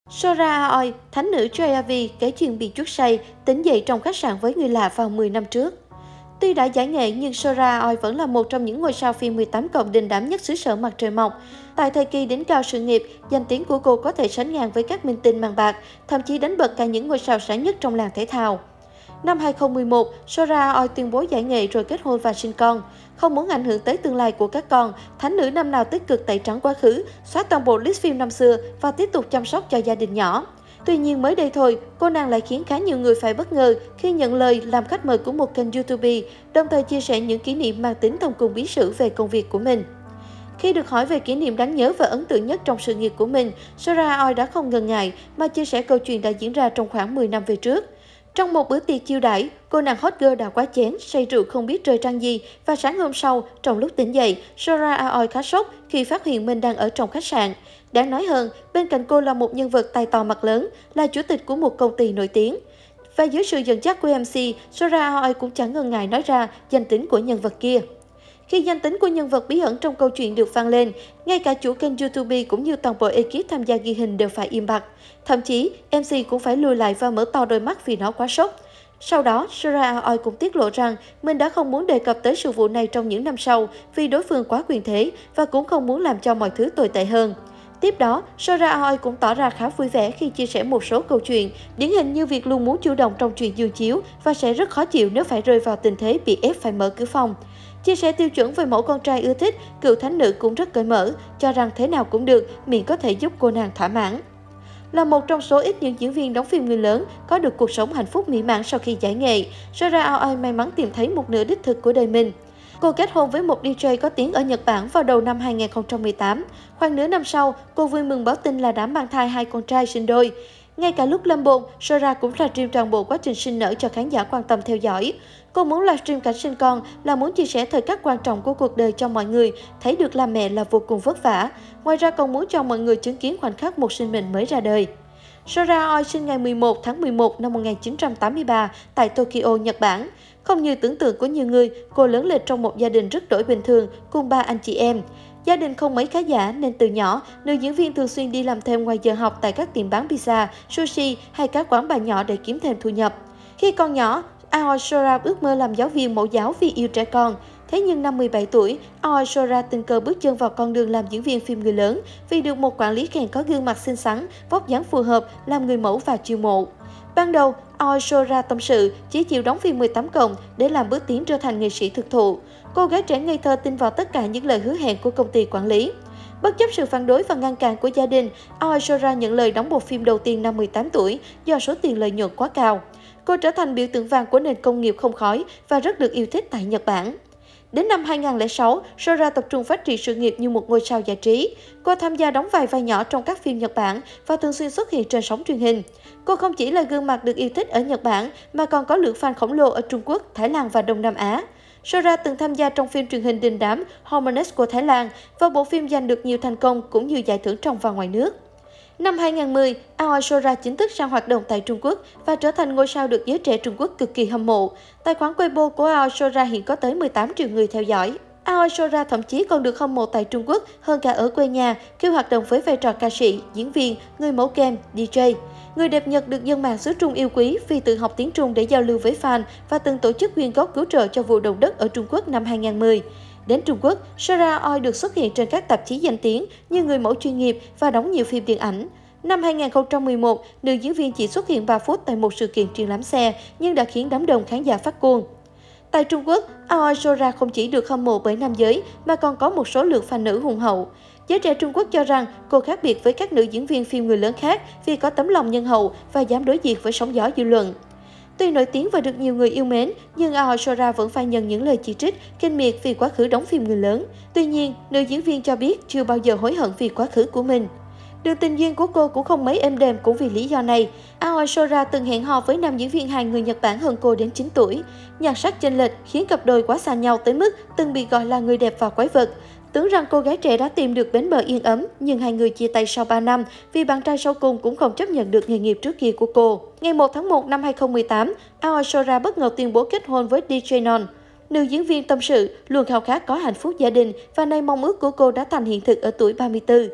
Sora Aoi, thánh nữ JRV kể chuyện bị chuốt say, tỉnh dậy trong khách sạn với người lạ vào 10 năm trước. Tuy đã giải nghệ nhưng Sora Aoi vẫn là một trong những ngôi sao phim 18 cộng đình đám nhất xứ sở mặt trời mọc. Tại thời kỳ đỉnh cao sự nghiệp, danh tiếng của cô có thể sánh ngang với các minh tinh màn bạc, thậm chí đánh bật cả những ngôi sao sáng nhất trong làng thể thao. Năm 2011, Sora Aoi tuyên bố giải nghệ rồi kết hôn và sinh con. Không muốn ảnh hưởng tới tương lai của các con, thánh nữ năm nào tích cực tẩy trắng quá khứ, xóa toàn bộ list phim năm xưa và tiếp tục chăm sóc cho gia đình nhỏ. Tuy nhiên mới đây thôi, cô nàng lại khiến khá nhiều người phải bất ngờ khi nhận lời làm khách mời của một kênh YouTube, đồng thời chia sẻ những kỷ niệm mang tính thâm cung bí sử về công việc của mình. Khi được hỏi về kỷ niệm đáng nhớ và ấn tượng nhất trong sự nghiệp của mình, Sora Aoi đã không ngần ngại mà chia sẻ câu chuyện đã diễn ra trong khoảng 10 năm về trước. Trong một bữa tiệc chiêu đãi, cô nàng hot girl đã quá chén, say rượu không biết trời trăng gì và sáng hôm sau, trong lúc tỉnh dậy, Sora Aoi khá sốc khi phát hiện mình đang ở trong khách sạn. Đáng nói hơn, bên cạnh cô là một nhân vật tay to mặt lớn, là chủ tịch của một công ty nổi tiếng. Và dưới sự dẫn dắt của MC, Sora Aoi cũng chẳng ngần ngại nói ra danh tính của nhân vật kia. Khi danh tính của nhân vật bí ẩn trong câu chuyện được vang lên, ngay cả chủ kênh YouTube cũng như toàn bộ ekip tham gia ghi hình đều phải im bặt. Thậm chí, MC cũng phải lùi lại và mở to đôi mắt vì nó quá sốc. Sau đó, Sora Aoi cũng tiết lộ rằng mình đã không muốn đề cập tới sự vụ này trong những năm sau vì đối phương quá quyền thế và cũng không muốn làm cho mọi thứ tồi tệ hơn. Tiếp đó, Sora Aoi cũng tỏ ra khá vui vẻ khi chia sẻ một số câu chuyện, điển hình như việc luôn muốn chủ động trong chuyện giường chiếu và sẽ rất khó chịu nếu phải rơi vào tình thế bị ép phải mở cửa phòng. Chia sẻ tiêu chuẩn về mẫu con trai ưa thích, cựu thánh nữ cũng rất cởi mở, cho rằng thế nào cũng được, miễn có thể giúp cô nàng thỏa mãn. Là một trong số ít những diễn viên đóng phim người lớn có được cuộc sống hạnh phúc mỹ mãn sau khi giải nghệ, Sora Aoi may mắn tìm thấy một nửa đích thực của đời mình. Cô kết hôn với một DJ có tiếng ở Nhật Bản vào đầu năm 2018. Khoảng nửa năm sau, cô vui mừng báo tin là đã mang thai 2 con trai sinh đôi. Ngay cả lúc lâm bồn, Sora cũng livestream toàn bộ quá trình sinh nở cho khán giả quan tâm theo dõi. Cô muốn livestream cảnh sinh con là muốn chia sẻ thời khắc quan trọng của cuộc đời cho mọi người, thấy được làm mẹ là vô cùng vất vả. Ngoài ra còn muốn cho mọi người chứng kiến khoảnh khắc một sinh mệnh mới ra đời. Sora Aoi sinh ngày 11 tháng 11 năm 1983 tại Tokyo, Nhật Bản. Không như tưởng tượng của nhiều người, cô lớn lên trong một gia đình rất đổi bình thường cùng 3 anh chị em. Gia đình không mấy khá giả nên từ nhỏ, nữ diễn viên thường xuyên đi làm thêm ngoài giờ học tại các tiệm bán pizza, sushi hay các quán bar nhỏ để kiếm thêm thu nhập. Khi còn nhỏ, Aoi Sora ước mơ làm giáo viên mẫu giáo vì yêu trẻ con. Thế nhưng năm 17 tuổi, Aoi Sora tình cờ bước chân vào con đường làm diễn viên phim người lớn vì được một quản lý khen có gương mặt xinh xắn, vóc dáng phù hợp, làm người mẫu và chiêu mộ. Ban đầu, Aoi Sora tâm sự chỉ chịu đóng phim 18 cộng để làm bước tiến trở thành nghệ sĩ thực thụ. Cô gái trẻ ngây thơ tin vào tất cả những lời hứa hẹn của công ty quản lý. Bất chấp sự phản đối và ngăn cản của gia đình, Aoi Sora nhận lời đóng bộ phim đầu tiên năm 18 tuổi do số tiền lợi nhuận quá cao. Cô trở thành biểu tượng vàng của nền công nghiệp không khói và rất được yêu thích tại Nhật Bản. Đến năm 2006, Sora tập trung phát triển sự nghiệp như một ngôi sao giải trí. Cô tham gia đóng vài vai nhỏ trong các phim Nhật Bản và thường xuyên xuất hiện trên sóng truyền hình. Cô không chỉ là gương mặt được yêu thích ở Nhật Bản mà còn có lượng fan khổng lồ ở Trung Quốc, Thái Lan và Đông Nam Á. Sora từng tham gia trong phim truyền hình đình đám Hormones của Thái Lan và bộ phim giành được nhiều thành công cũng như giải thưởng trong và ngoài nước. Năm 2010, Aoi Sora chính thức sang hoạt động tại Trung Quốc và trở thành ngôi sao được giới trẻ Trung Quốc cực kỳ hâm mộ. Tài khoản Weibo của Aoi Sora hiện có tới 18 triệu người theo dõi. Aoi Sora thậm chí còn được hâm mộ tại Trung Quốc hơn cả ở quê nhà khi hoạt động với vai trò ca sĩ, diễn viên, người mẫu kem, DJ. Người đẹp Nhật được dân mạng xứ Trung yêu quý vì tự học tiếng Trung để giao lưu với fan và từng tổ chức quyên góp cứu trợ cho vụ động đất ở Trung Quốc năm 2010. Đến Trung Quốc, Sora Aoi được xuất hiện trên các tạp chí danh tiếng như người mẫu chuyên nghiệp và đóng nhiều phim điện ảnh. Năm 2011, nữ diễn viên chỉ xuất hiện 3 phút tại một sự kiện triển lãm xe nhưng đã khiến đám đông khán giả phát cuồng. Tại Trung Quốc, Aoi Sora không chỉ được hâm mộ bởi nam giới mà còn có một số lượng fan nữ hùng hậu. Giới trẻ Trung Quốc cho rằng cô khác biệt với các nữ diễn viên phim người lớn khác vì có tấm lòng nhân hậu và dám đối diện với sóng gió dư luận. Tuy nổi tiếng và được nhiều người yêu mến, nhưng Aoi Sora vẫn phải nhận những lời chỉ trích, khinh miệt vì quá khứ đóng phim người lớn. Tuy nhiên, nữ diễn viên cho biết chưa bao giờ hối hận vì quá khứ của mình. Đường tình duyên của cô cũng không mấy êm đềm cũng vì lý do này. Aoi Sora từng hẹn hò với nam diễn viên hài người Nhật Bản hơn cô đến 9 tuổi. Nhan sắc chênh lệch khiến cặp đôi quá xa nhau tới mức từng bị gọi là người đẹp và quái vật. Tưởng rằng cô gái trẻ đã tìm được bến bờ yên ấm, nhưng hai người chia tay sau 3 năm vì bạn trai sau cùng cũng không chấp nhận được nghề nghiệp trước kia của cô. Ngày 1 tháng 1 năm 2018, Aoi Sora bất ngờ tuyên bố kết hôn với DJ Non. Nữ diễn viên tâm sự luôn khao khát có hạnh phúc gia đình và nay mong ước của cô đã thành hiện thực ở tuổi 34.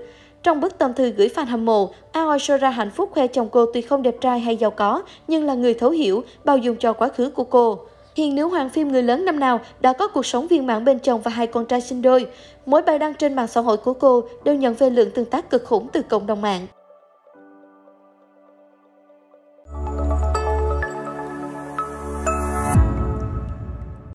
Trong bức tâm thư gửi fan hâm mộ, Aoi Sora hạnh phúc khoe chồng cô tuy không đẹp trai hay giàu có, nhưng là người thấu hiểu, bao dung cho quá khứ của cô. Hiện nữ hoàng phim người lớn năm nào đã có cuộc sống viên mãn bên chồng và hai con trai sinh đôi. Mỗi bài đăng trên mạng xã hội của cô đều nhận về lượng tương tác cực khủng từ cộng đồng mạng.